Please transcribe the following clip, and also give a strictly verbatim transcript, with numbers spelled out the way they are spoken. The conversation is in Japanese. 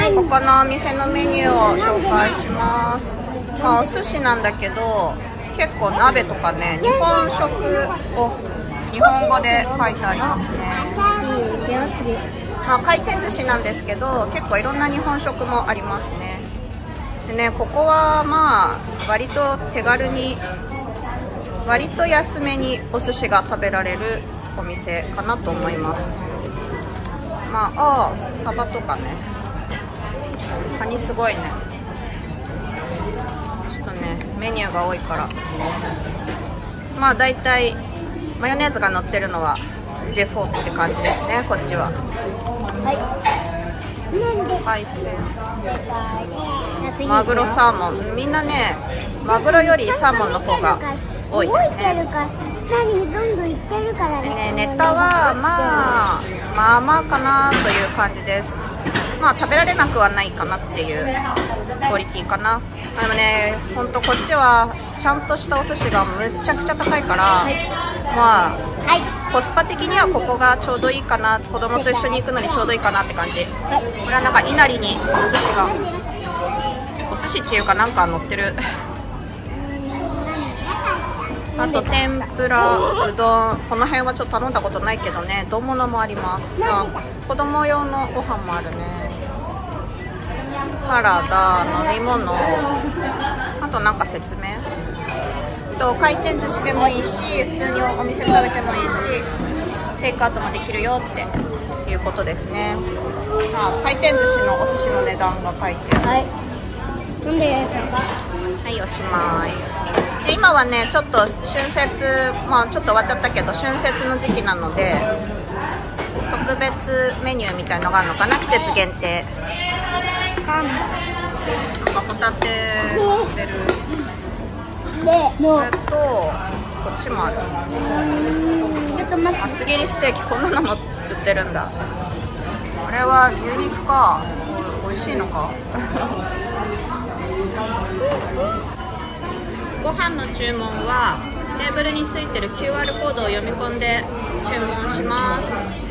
ここのお店のメニューを紹介します。まあ、お寿司なんだけど結構鍋とかね、日本食を日本語で書いてありますね。まあ、回転寿司なんですけど結構いろんな日本食もありますね。でね、ここはまあ割と手軽に割と安めにお寿司が食べられるお店かなと思います。まあ、ああ、サバとかね、カニすごいね。ちょっとね、メニューが多いから、まあだいたいマヨネーズが乗ってるのはデフォートって感じですね、こっちは。海鮮、マグロ、サーモン、みんなね、マグロよりサーモンの方が多いですね。でね、ネタはまあまあまあかなという感じです。まあ食べられなくはないかなっていうクオリティかな。でもね、ほんとこっちはちゃんとしたお寿司がむちゃくちゃ高いから、はい、まあ、はい、コスパ的にはここがちょうどいいかな。子供と一緒に行くのにちょうどいいかなって感じ。はい、これはなんかいなりにお寿司が、お寿司っていうかなんか乗ってる。あと天ぷら、うどん、この辺はちょっと頼んだことないけどね、丼物もあります。子供用のご飯もあるね。サラダ、飲み物、あとなんか説明と、回転寿司でもいいし普通にお店で食べてもいいしテイクアウトもできるよっていうことですね。あ、回転寿司のお寿司の値段が書いてある。はい、飲んでいいでしょうか。はい、おしまい。で今はね、ちょっと春節、まあちょっと終わっちゃったけど春節の時期なので特別メニューみたいのがあるのかな、季節限定。なんかホタテ出る。それとこっちもある。厚切りステーキ、こんなのも売ってるんだ。これは牛肉か。美味しいのか。ご飯の注文はテーブルについてる キューアール コードを読み込んで注文します。